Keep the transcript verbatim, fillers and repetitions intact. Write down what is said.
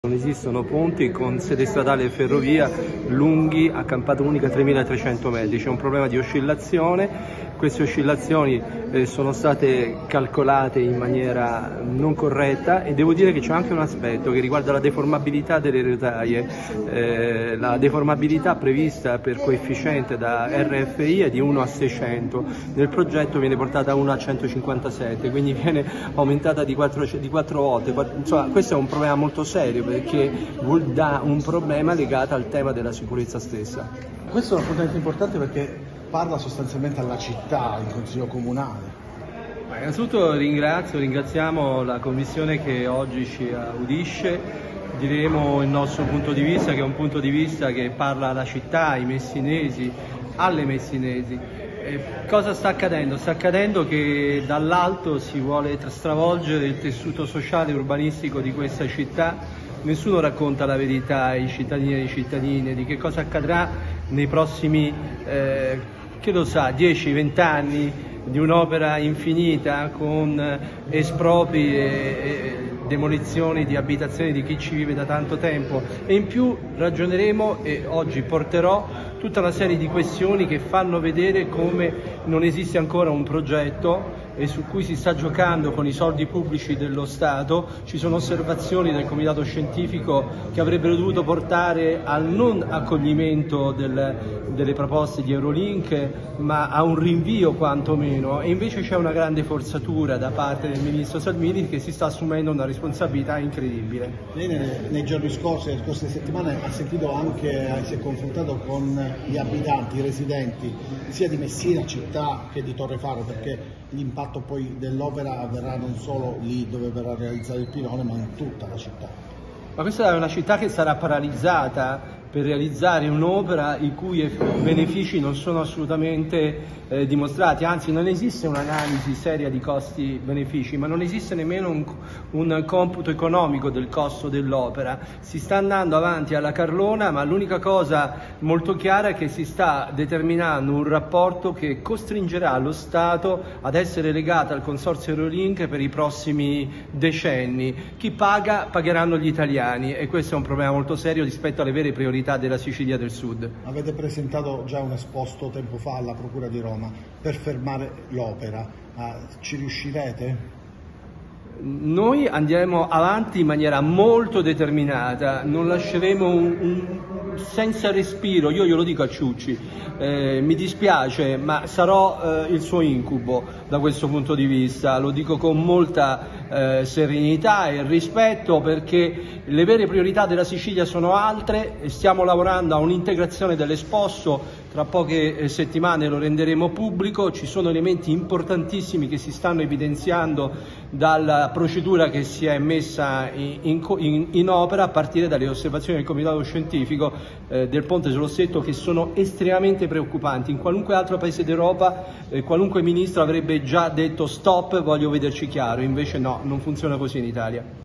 Non esistono ponti con sede stradale e ferrovia lunghi a campata unica tremilatrecento metri, c'è un problema di oscillazione, queste oscillazioni eh, sono state calcolate in maniera non corretta e devo dire che c'è anche un aspetto che riguarda la deformabilità delle rotaie. Eh, la deformabilità prevista per coefficiente da R F I è di uno a seicento, nel progetto viene portata a uno a centocinquantasette, quindi viene aumentata di quattro, di quattro volte. Insomma, questo è un problema molto serio perché dà un problema legato al tema della sicurezza stessa. Questo è un appuntamento importante perché parla sostanzialmente alla città, il Consiglio Comunale. Ma innanzitutto ringrazio, ringraziamo la Commissione che oggi ci udisce, diremo il nostro punto di vista, che è un punto di vista che parla alla città, ai messinesi, alle messinesi. E cosa sta accadendo? Sta accadendo che dall'alto si vuole stravolgere il tessuto sociale e urbanistico di questa città. Nessuno racconta la verità ai cittadini e ai cittadine di che cosa accadrà nei prossimi, eh, che lo sa, dieci venti anni di un'opera infinita con espropri e, e demolizioni di abitazioni di chi ci vive da tanto tempo, e in più ragioneremo e oggi porterò tutta una serie di questioni che fanno vedere come non esiste ancora un progetto e su cui si sta giocando con i soldi pubblici dello Stato. Ci sono osservazioni del Comitato Scientifico che avrebbero dovuto portare al non accoglimento del, delle proposte di Eurolink, ma a un rinvio quantomeno, e invece c'è una grande forzatura da parte del Ministro Salvini che si sta assumendo una responsabilità incredibile. Lei nei, nei giorni scorsi, nelle scorse settimane, ha sentito anche, si è confrontato con gli abitanti, i residenti, sia di Messina città che di Torrefaro, perché l'impatto poi dell'opera avverrà non solo lì dove verrà realizzato il pilone, ma in tutta la città. Ma questa è una città che sarà paralizzata per realizzare un'opera i cui benefici non sono assolutamente eh, dimostrati, anzi non esiste un'analisi seria di costi-benefici, ma non esiste nemmeno un, un computo economico del costo dell'opera. Si sta andando avanti alla carlona, ma l'unica cosa molto chiara è che si sta determinando un rapporto che costringerà lo Stato ad essere legato al consorzio Eurolink per i prossimi decenni. Chi paga, pagheranno gli italiani, e questo è un problema molto serio rispetto alle vere priorità della Sicilia del Sud. Avete presentato già un esposto tempo fa alla Procura di Roma per fermare l'opera, uh, ci riuscirete? Noi andremo avanti in maniera molto determinata, non lasceremo un, un senza respiro. Io glielo dico a Ciucci, eh, mi dispiace, ma sarò eh, il suo incubo da questo punto di vista, lo dico con molta eh, serenità e rispetto, perché le vere priorità della Sicilia sono altre e stiamo lavorando a un'integrazione dell'esposto. Tra poche settimane lo renderemo pubblico, ci sono elementi importantissimi che si stanno evidenziando dalla procedura che si è messa in, in, in opera, a partire dalle osservazioni del Comitato Scientifico eh, del Ponte sullo Stretto, che sono estremamente preoccupanti. In qualunque altro paese d'Europa, eh, qualunque ministro avrebbe già detto stop, voglio vederci chiaro, invece no, non funziona così in Italia.